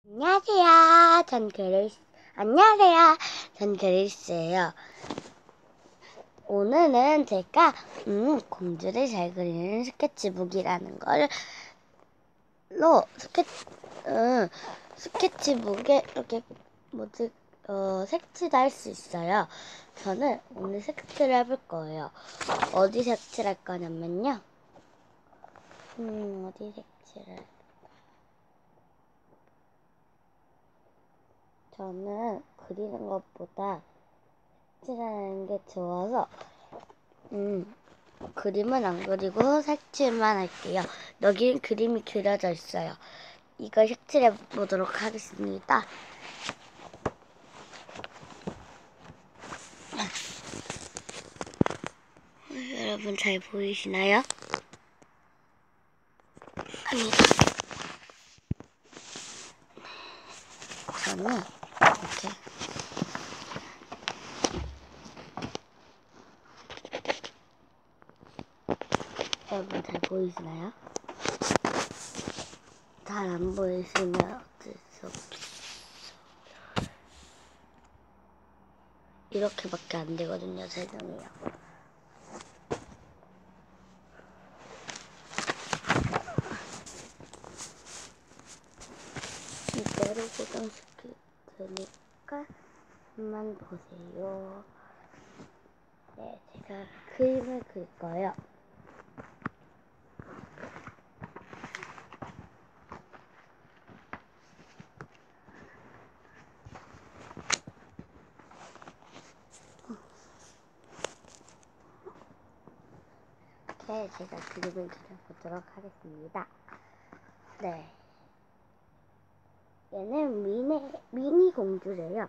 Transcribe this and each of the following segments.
안녕하세요. 전 그레이스예요. 오늘은 제가 공주를 잘 그리는 스케치북이라는 걸로 스케치북에 이렇게 색칠도 할 수 있어요. 저는 오늘 색칠을 해볼 거예요. 어디 색칠할 거냐면요. 어디 색칠을 저는 그리는 것보다 색칠하는 게 좋아서 그림은 안 그리고 색칠만 할게요. 여기는 그림이 그려져 있어요. 이걸 색칠해 보도록 하겠습니다. 여러분 잘 보이시나요? 합니다. 저는 이렇게 여러분 잘 보이시나요? 잘 안 보이시면 어쩔 수 없어요. 이렇게밖에 안 되거든요. 죄송해요. 이대로 고정시킬 테니까 한번 보세요. 네, 제가 그림을 그릴 거예요. 이렇게 제가 그림을 그려보도록 하겠습니다. 네. 얘는 미니 공주래요.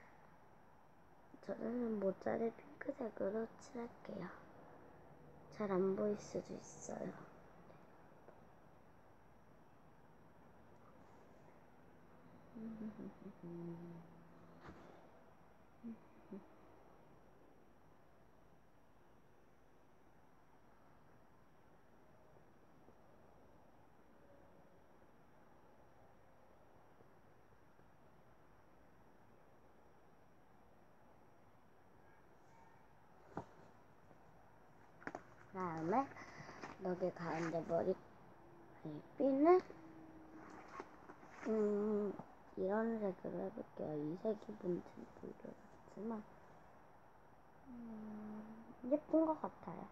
저는 모자를 핑크색으로 칠할게요. 잘 안 보일 수도 있어요. 다음에 여기 가운데 머리핀을 이런 색으로 해볼게요. 이 색이 뭔지 모르겠지만 예쁜 것 같아요.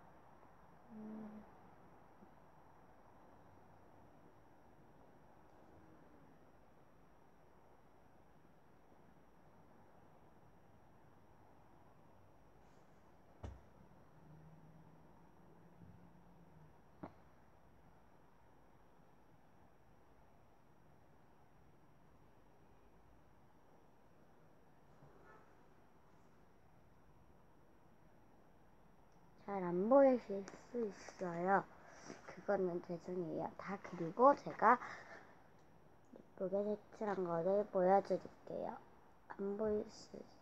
잘 안 보이실 수 있어요. 그거는 죄송해요. 다 그리고 제가 예쁘게 색칠한 거를 보여드릴게요. 안 보일 수 있어요.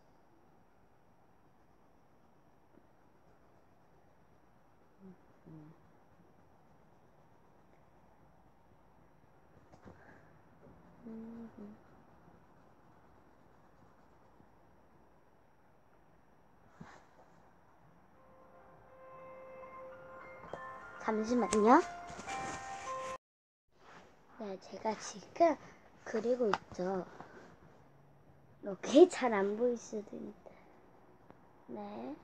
잠시만요. 네, 제가 지금 그리고 있죠. 이렇게 잘 안 보일 수도 있는데. 네.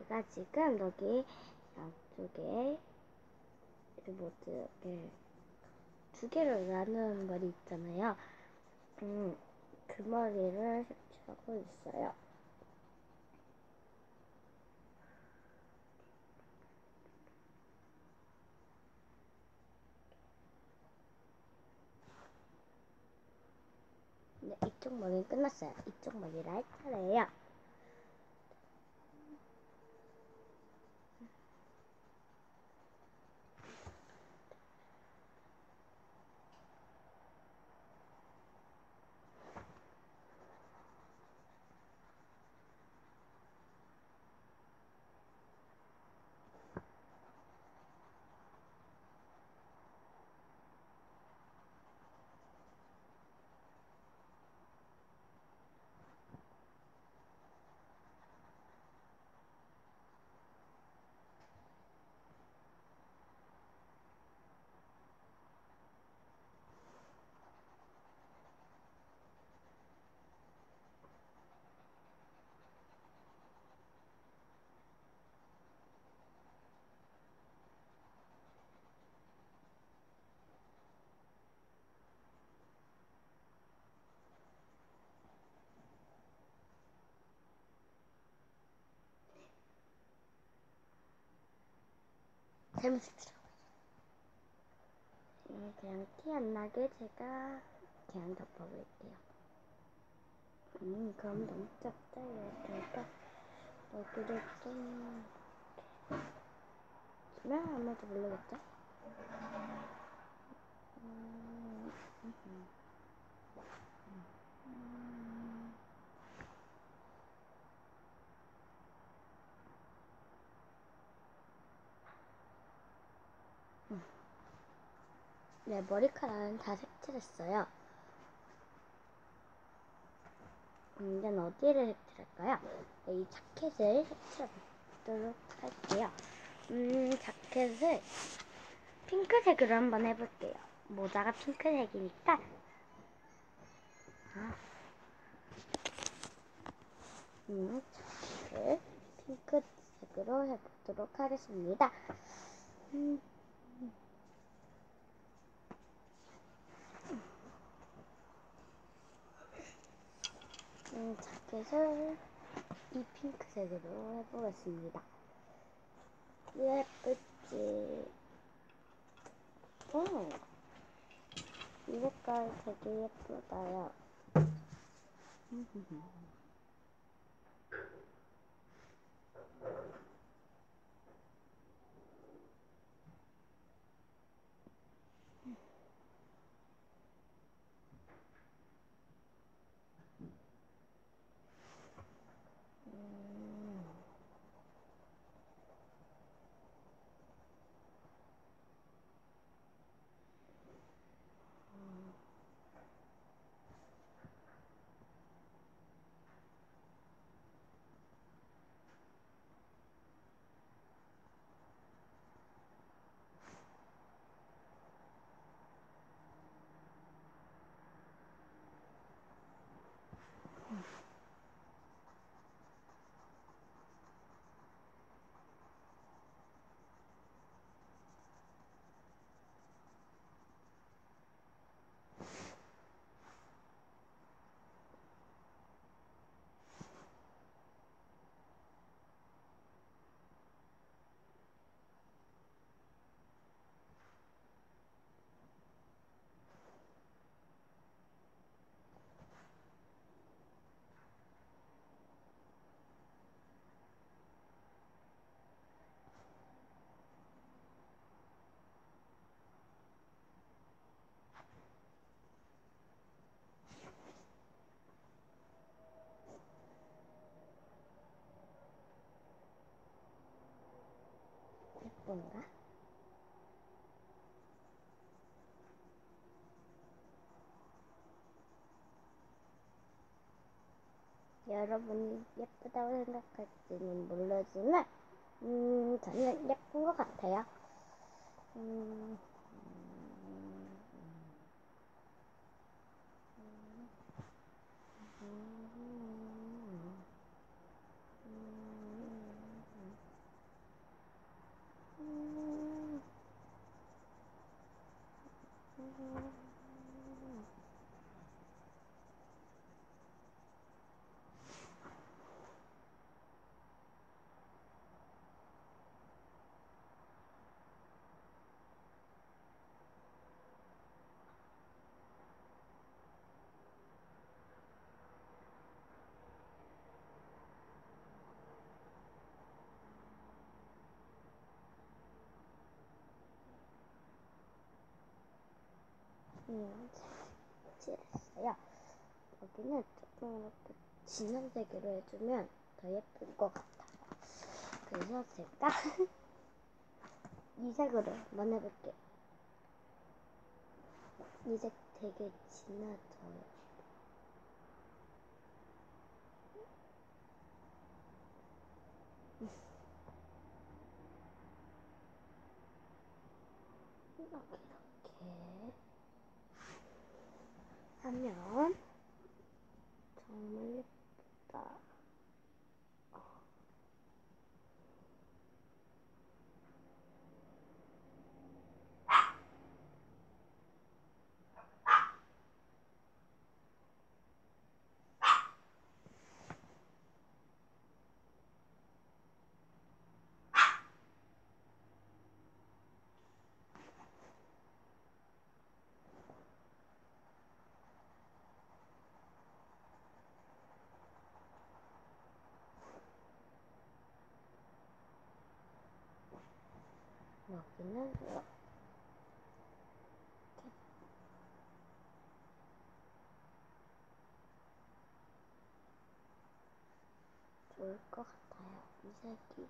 제가 지금 여기 양쪽에 모두 이렇게 두 개를 나누는 머리 있잖아요. 그 머리를 색칠하고 있어요. 네, 이쪽 머리는 끝났어요. 이쪽 머리를 할 차례예요. 재밌었죠? 그냥 티 안 나게 제가 그냥 덮어볼게요. 그럼 너무 작다요. 그러니까 여기를 좀 주면 아무도 모르겠죠? 네, 머리카락은 다 색칠했어요. 이제는 어디를 색칠할까요? 네, 이 자켓을 색칠해보도록 할게요. 자켓을 핑크색으로 한번 해볼게요. 모자가 핑크색이니까. 자켓을 핑크색으로 해보도록 하겠습니다. 자켓을 이 핑크색으로 해보겠습니다. 예쁘지? 이 색깔 되게 예쁘다요. 예쁜가? 여러분이 예쁘다고 생각할지는 모르지만 저는 예쁜 것 같아요. 칠했어요. 여기는 조금 이렇게 진한 색으로 해주면 더 예쁠 것 같아요. 그래서 제가 이 색으로 한번 해볼게요. 이 색 되게 진하죠? 이렇게 하면 정말 예쁘다. 여기는 이렇게 좋을 것 같아요. 이 색이.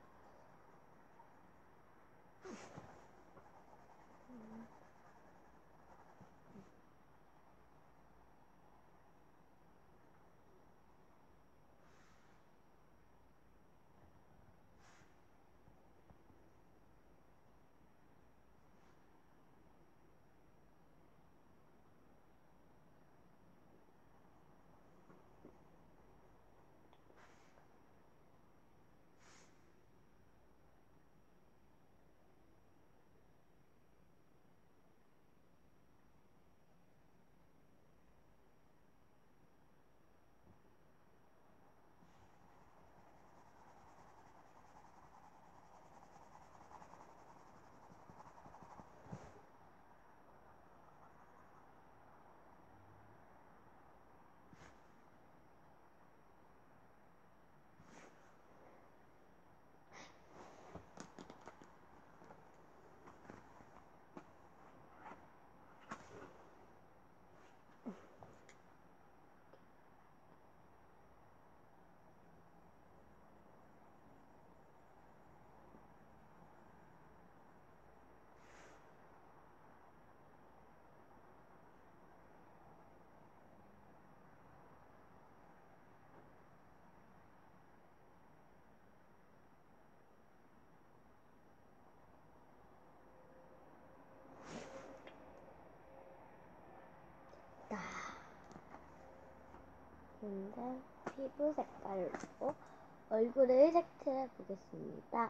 근데 피부 색깔로 얼굴을 색칠해 보겠습니다.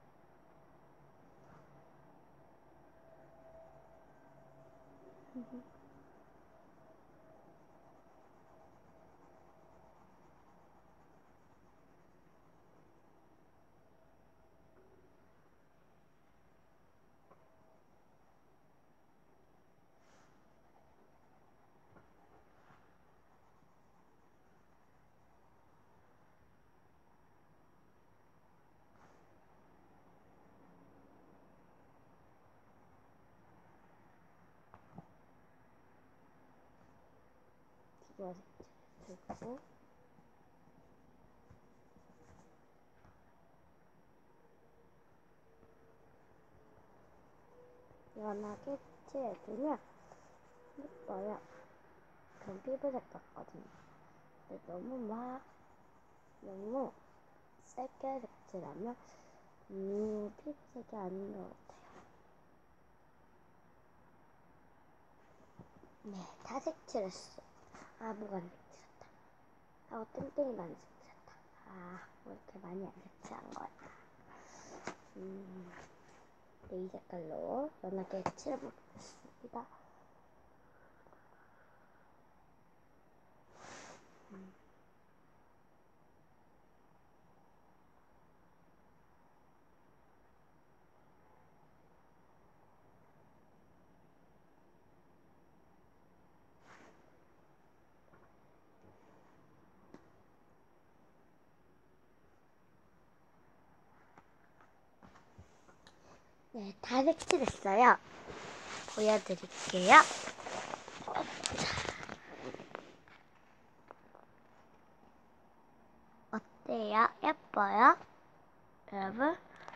이거 색칠해주고 연하게 칠해주면 예뻐요. 그런 피부색 같거든요. 근데 너무 세게 색칠하면 피부색이 아닌 것 같아요. 네, 다 색칠했어. 아, 뭐가 안 색칠했다. 하고 땡땡이도 안 색칠했다. 아, 뭐 이렇게 많이 안 색칠한 거야. 네, 이 색깔로 연하게 칠해보겠습니다. 네, 다 색칠했어요. 보여드릴게요. 어때요? 예뻐요? 여러분?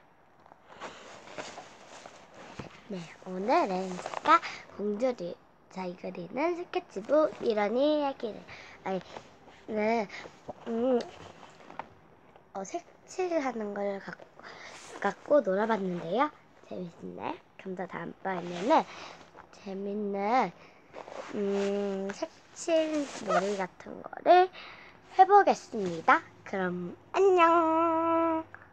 네, 오늘은 제가 공주를 잘 그리는 스케치북 이런 이야기를 색칠하는 걸 갖고 놀아봤는데요. 재밌네. 그럼 더 다음번에는 재밌는 색칠 놀이 같은 거를 해보겠습니다. 그럼 안녕.